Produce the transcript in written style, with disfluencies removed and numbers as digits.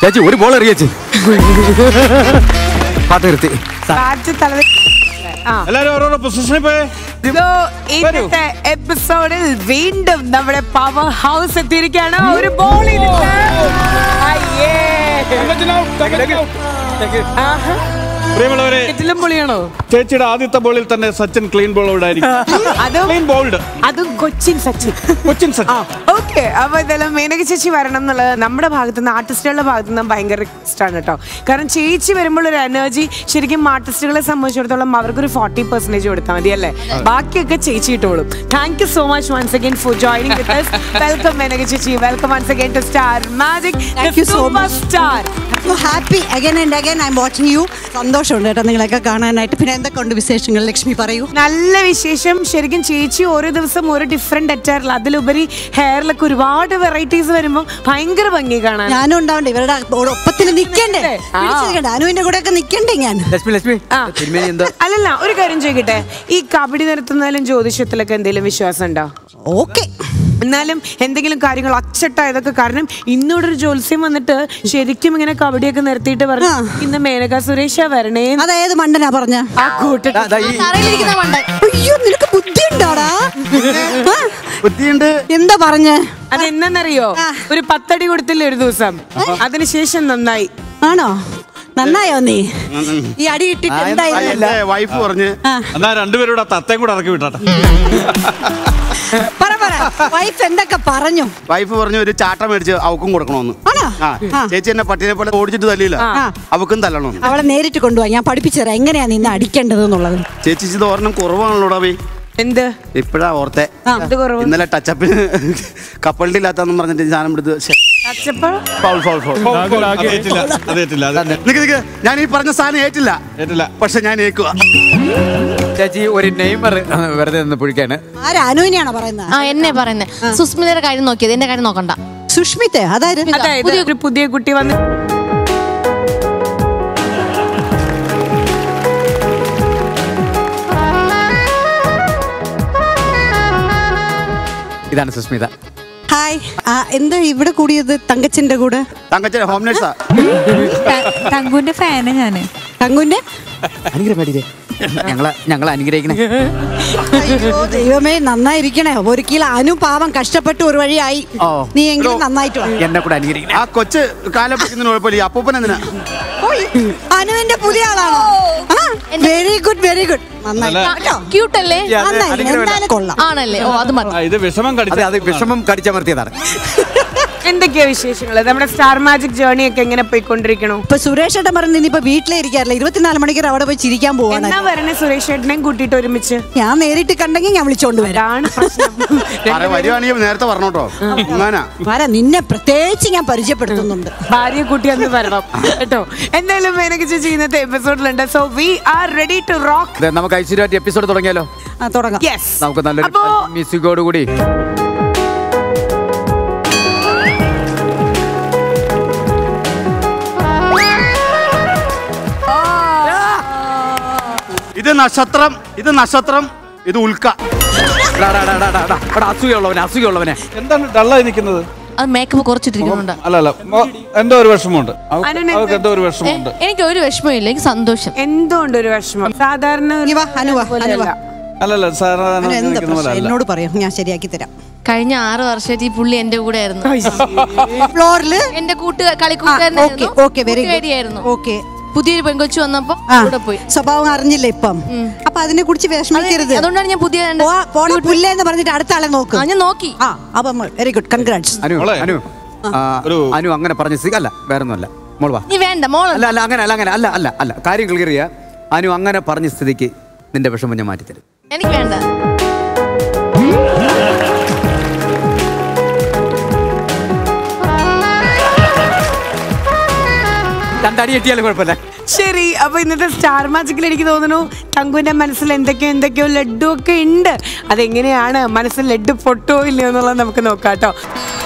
ചേച്ചി ഒരു ബോൾ എറിയച്ചി പാട്ട് നിർത്തി. ഇന്നത്തെ എപ്പിസോഡിൽ വീണ്ടും നമ്മുടെ പവർ ഹൗസ് എത്തിയിരിക്കുകയാണ്. ഒരു ബോൾ ചേച്ചിയുടെ ആദ്യത്തെ ബോളിൽ തന്നെ സച്ചിൻ ക്ലീൻ അതും കൊച്ചിൻ സച്ചിൻ. ഓക്കെ, അപ്പൊ ഇതെല്ലാം മേനക ചേച്ചി വരണം എന്നുള്ളത് നമ്മുടെ ഭാഗത്തുനിന്ന്, ആർട്ടിസ്റ്റുകളുടെ ഭാഗത്തുനിന്ന് ഭയങ്കര ഇഷ്ടമാണ് കേട്ടോ. കാരണം ചേച്ചി വരുമ്പോൾ ഒരു എനർജി ശരിക്കും ആർട്ടിസ്റ്റുകളെ സംബന്ധിച്ചിടത്തോളം അവർക്കൊരു 40% കൊടുത്താൽ മതി അല്ലേ, ബാക്കിയൊക്കെ ചേച്ചി ഇട്ടോളും. Thank you so much once again for joining with us. Welcome Menaka ചേച്ചി, welcome once again to star magic. Thank you so much. So happy again and again I'm watching you. സന്തോഷമുണ്ട് കേട്ടോ നിങ്ങളൊക്കെ കാണാനായിട്ട്. പിന്നെ എന്തൊക്കെയുണ്ട് വിശേഷങ്ങൾ ലക്ഷ്മി പറയൂ. നല്ല വിശേഷം. ശരിക്കും ചേച്ചി ഓരോ ദിവസം ഓരോ ഡിഫറെന്റ് അറ്റാറിൽ, അതിലുപരി ഹെയറിലൊക്കെ ഒരുപാട് വെറൈറ്റീസ് വരുമ്പോൾ ഭയങ്കര ഭംഗി കാണാൻ. ഞാനും ഉണ്ടാവണ്ടേ ഇവരുടെ ഒപ്പത്തിൽ നിൽക്കണ്ടേ, അനുവിന്റെ കൂടെ ഒക്കെ നിൽക്കണ്ടേ ഞാൻ. അല്ലല്ല, ഒരു കാര്യം ചോദിക്കട്ടെ, ഈ കബഡി നിർത്തുന്നതിലും ജ്യോതിഷത്തിലൊക്കെ എന്തെങ്കിലും വിശ്വാസം ഉണ്ടോ? ഓക്കെ, എന്നാലും എന്തെങ്കിലും കാര്യങ്ങൾ അച്ചട്ടായതൊക്കെ, കാരണം ഇന്നോടെ ഒരു ജ്യോത്സ്യം വന്നിട്ട് ശരിക്കും ഇങ്ങനെ കബഡിയൊക്കെ നിർത്തിയിട്ട് പറഞ്ഞു ഇന്ന് മേനക സുരേഷ വരണേ. അതായത് മണ്ടനാ പറഞ്ഞ ആ കൂട്ട അയ്യോ നിനക്ക് ബുദ്ധി ഉണ്ടോടാ? ബുദ്ധിയുണ്ട്. എന്താ പറഞ്ഞേ? അതെന്നറിയോ, ഒരു 10 അടി കൊടുത്തില്ലേ ഒരു ദിവസം, അതിനുശേഷം നന്നായി. ആണോ? നന്നായോ നീ ഈ അടി ഇട്ടിട്ട്? എന്തായാലും വൈഫ് പറഞ്ഞു എന്നാ രണ്ടുപേരുടെ തത്തയും കൂടെ ഇറക്കി വിട്ടാട്ടെ. വൈഫ് എന്തൊക്കെ പറഞ്ഞു? വൈഫ് പറഞ്ഞു ഒരു ചാട്ട മേടിച്ച് അവക്കും കൊടുക്കണോന്ന്. ചേച്ചി എന്നെ പട്ടിനെ പോലെ ഓടിച്ചിട്ട് തല്ലിയില്ല, അവക്കും തല്ലണം. അവളെ നേരിട്ട് കൊണ്ടുപോവാ, ഞാൻ പഠിപ്പിച്ചുതരാം എങ്ങനെയാ നിന്നെ അടിക്കേണ്ടത് എന്നുള്ളത്. ചേച്ചി ഇത് ഓർണം കുറവാണല്ലോടാ ബൈ. എന്ത് ഇപ്പഴാ ഓർത്തെ, ഇന്നലെ ടച്ചപ്പിന് കപ്പലിന്റെ ഇല്ലാത്തെന്നും പറഞ്ഞിട്ട് സാധനം എടുത്ത് ഞാൻ ഈ പറഞ്ഞ സാധനം ഏറ്റില്ല, പക്ഷെ ഞാൻ ഏക്കുക. ചേച്ചി ഒരു നെയ്മർ വെറുതെ നിന്ന് പുഴിക്കാണ്. ആരാ? അനുവിനെയാണോ പറയുന്നത്? എന്നെ പറയുന്നത്. സുസ്മിതയുടെ കാര്യം നോക്കിയത്, എന്റെ കാര്യം നോക്കണ്ട. സുഷ്മിത അതായത് ഒരു പുതിയ കുട്ടി വന്ന് ഇതാണ് സുസ്മിത. ഹായ്, എന്താ ഇവിടെ കൂടിയത്? തങ്കച്ചന്റെ കൂടെ? തങ്കച്ചൻ ഹോം നേഴ്സാ. തങ്കുന്റെ ഫാന് ഞാന്. തങ്കുന്റെ ഞങ്ങളെ അനുഗ്രഹിക്കണേ. അയ്യോ ദൈവമേ, നന്നായിരിക്കണേ. ഒരിക്കലും അനു പാവം കഷ്ടപ്പെട്ട് ഒരു വഴിയായി, നീ എങ്കിലും നന്നായിട്ട് എന്നെ കൂടെ അനുഗ്രഹിക്കണേ. ആ കൊച്ച് കാലം കുഴപ്പമില്ല, അപ്പൂപ്പൻ എന്തിനാ? അനുവിന്റെ പുതിയ ആളാണോ? Very good, very good. ക്യൂട്ടല്ലേ? ആണല്ലേ? ഓ അത് ഇത് വിഷമം കടിച്ചമർത്തിയതാണ്. എന്തൊക്കെയാ വിശേഷങ്ങൾ? നമ്മുടെ സ്റ്റാർ മാജിക് ജേർണി ഒക്കെ എങ്ങനെ പോയിക്കൊണ്ടിരിക്കണു? ഇപ്പൊ സുരേഷ് ഏട്ടൻ പറഞ്ഞ ഇനിയിപ്പോ വീട്ടിലേ ഇരിക്കാറില്ല, 24 മണിക്കൂർ അവിടെ പോയി ചിരിക്കാൻ പോവാണ്. എന്നാ വരണേ സുരേഷ് ഏട്ടനെയും കൂട്ടിയിട്ട് ഒരുമിച്ച്? ഞാൻ നേരിട്ട് കണ്ടെങ്കിൽ ഞാൻ വിളിച്ചോണ്ട് വരാം. നേരത്തെ പറഞ്ഞോട്ടോ. നിന്നെ പ്രത്യേകിച്ച് ഞാൻ പരിചയപ്പെടുത്തുന്നുണ്ട്. ഭാര്യ കൂട്ടി അന്ന് വരണം കേട്ടോ. എന്തായാലും മേനക ചേച്ചി ഇന്നത്തെ എപ്പിസോഡിലുണ്ട്. So we are ready to rock. നമുക്ക് ഐശ്വര്യ എപ്പിസോഡ് തുടങ്ങിയാലോ? തുടങ്ങാം. നമുക്ക് നല്ലൊരു മ്യൂസിക്കോട് കൂടി. ഇത് നക്ഷത്രം, ഇത് ഉൽക്ക. അസുഖമുള്ളവനെ എന്താണ് ഡള്ളായി നിൽക്കുന്നത്? അത് മേക്കപ്പ് കുറച്ചിട്ടിരിക്കുന്നുണ്ട്. അല്ല എന്തോ ഒരു വിഷമമുണ്ട്. എനിക്ക് ഒരു വിഷമമില്ല, എനിക്ക് സന്തോഷം. എന്തുകൊണ്ട് ഒരു വിഷമം? സാധാരണ അല്ലല്ല സാധാരണ എന്നോട് പറയാം, ഞാൻ ശരിയാക്കി തരാം. കഴിഞ്ഞ 6 വർഷമായിട്ട് ഈ പുള്ളി എന്റെ കൂടെ ആയിരുന്നു. ഫ്ലോറില് എന്റെ കളിക്കൂട്ടുകാരനായിരുന്നു. പുതിയൊരു പെൺകൊച്ചു വന്നപ്പോ കൂടെ പോയി. സ്വഭാവം അറിഞ്ഞില്ല ഇപ്പം. അപ്പൊ അതിനെ കുറിച്ച് വിഷമിക്കരുത്. അതുകൊണ്ടാണ് ഞാൻ പുതിയ പുല്ലെന്ന് പറഞ്ഞിട്ട് അടുത്ത ആളെ നോക്ക്. ഞാൻ നോക്കി. Very good, congrats. അനു അങ്ങനെ പറഞ്ഞ അല്ല, വേറൊന്നുമല്ല. മോൾ വാ. നീ വേണ്ട മോൾ. അല്ല അങ്ങനെ കാര്യം ക്ലിയർ ചെയ്യാ. അനു അങ്ങനെ പറഞ്ഞ സ്ഥിതിക്ക് നിന്റെ വിഷമം ഞാൻ മാറ്റിത്തരും. എനിക്ക് വേണ്ട. രണ്ടടി എട്ടിയാലും കുഴപ്പമില്ല. ശരി, അപ്പൊ ഇന്നത്തെ സ്റ്റാർ മാജിക്കിൽ എനിക്ക് തോന്നുന്നു തങ്കുവിന്റെ മനസ്സിൽ എന്തൊക്കെയോ ലഡ്ഡു ഒക്കെ ഉണ്ട്. അതെങ്ങനെയാണ്, മനസ്സിൽ ലഡ്ഡു പൊട്ടോ ഇല്ലയോ എന്നുള്ളത് നമുക്ക് നോക്കാം കേട്ടോ.